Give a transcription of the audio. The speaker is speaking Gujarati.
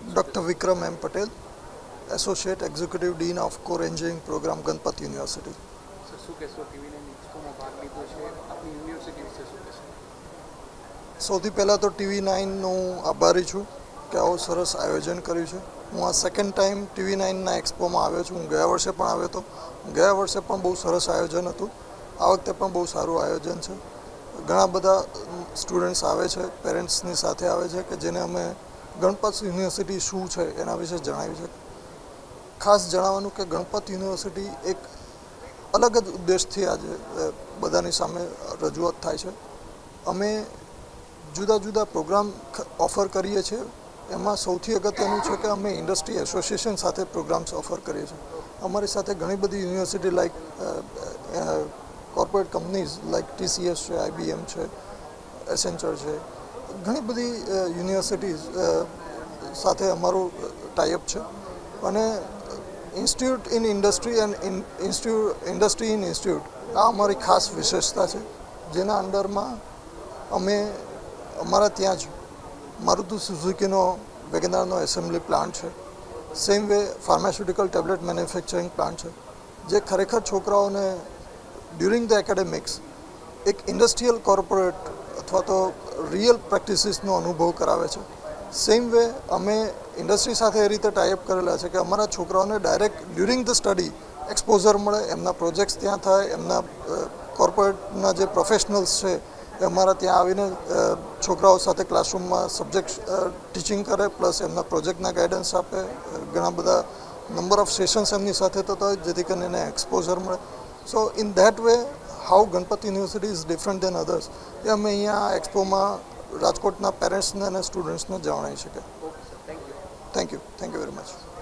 Dr. Vikram M. Patel, Associate Executive Dean of Core Engineering Program, Ganpat University. Sir શું કહેશો ટીવી9 એક્સપોમાં ભાગ લીધો છે આપની યુનિવર્સિટી વિશે શું કહેશો? સૌથી પહેલાં તો TV9નું આભારી છું કે આવું સરસ આયોજન કર્યું છે. હું આ સેકન્ડ ટાઈમ TV9ના એક્સપોમાં આવ્યો છું. હું ગયા વર્ષે પણ આવ્યો હતો. ગયા વર્ષે પણ બહુ સરસ આયોજન હતું. આ વખતે પણ બહુ સારું આયોજન છે. ઘણા બધા સ્ટુડન્ટ્સ આવે છે, પેરેન્ટ્સની સાથે આવે છે કે જેને અમે ગણપત યુનિવર્સિટી શું છે એના વિશે જણાવ્યું છે. ખાસ જણાવવાનું કે ગણપત યુનિવર્સિટી એક અલગ જ ઉદ્દેશથી આજે બધાની સામે રજૂઆત થાય છે. અમે જુદા જુદા પ્રોગ્રામ ઓફર કરીએ છીએ. એમાં સૌથી અગત્યનું છે કે અમે ઇન્ડસ્ટ્રી એસોસિએશન સાથે પ્રોગ્રામ્સ ઓફર કરીએ છીએ. અમારી સાથે ઘણી બધી university like corporate companies like TCS છે, IBM છે, એસેન્ચર છે, ઘણી બધી યુનિવર્સિટીઝ સાથે અમારું ટાઈઅપ છે. અને institute in industry and industry in institute આ અમારી ખાસ વિશેષતા છે, જેના અંડરમાં અમે અમારા ત્યાં જ મારુતિ સુઝુકીનો વેગેનારનો એસેમ્બલી પ્લાન્ટ છે. Same way pharmaceutical tablet manufacturing plant છે, જે ખરેખર છોકરાઓને ડ્યુરિંગ ધ એકેડેમિક્સ એક ઇન્ડસ્ટ્રીયલ કોર્પોરેટ અથવા તો રિયલ પ્રેક્ટિસીસનો અનુભવ કરાવે છે. સેમ વે અમે ઇન્ડસ્ટ્રી સાથે એ રીતે ટાઈઅપ કરેલા છે કે અમારા છોકરાઓને direct during the study exposure મળે, એમના પ્રોજેક્ટ્સ ત્યાં થાય, એમના કોર્પોરેટના જે પ્રોફેશનલ્સ છે એ અમારા ત્યાં આવીને છોકરાઓ સાથે ક્લાસરૂમમાં સબ્જેક્ટ ટીચિંગ કરે, પ્લસ એમના પ્રોજેક્ટના ગાઈડન્સ આપે. ઘણા બધા નંબર ઓફ સેશન્સ એમની સાથે થતા હોય જેથી કરીને એને એક્સપોઝર મળે. So in that way how Ganpat university is different than others એ અમે અહીંયા એક્સપોમાં રાજકોટના પેરેન્ટ્સને અને સ્ટુડન્ટ્સને જણાવી શકીએ. Thank you thank you very much.